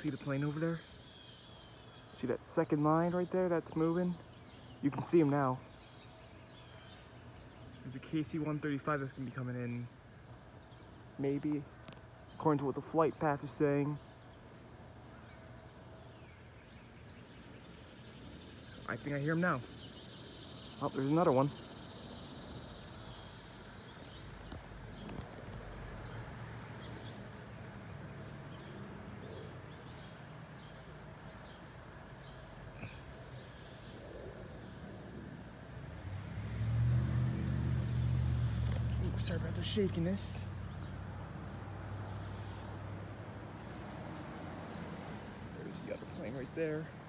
see the plane over there? See that second line right there that's moving? You can see him now. There's a KC-135 that's gonna be coming in, maybe, according to what the flight path is saying. I think I hear him now. Oh, there's another one. Ooh, sorry about the shakiness. There's the other plane right there.